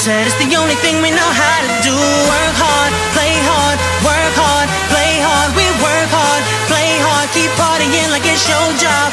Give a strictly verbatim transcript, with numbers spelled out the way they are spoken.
said it's the only thing we know how to do. Work hard, play hard, work hard, play hard. We work hard, play hard, keep partying like it's your job.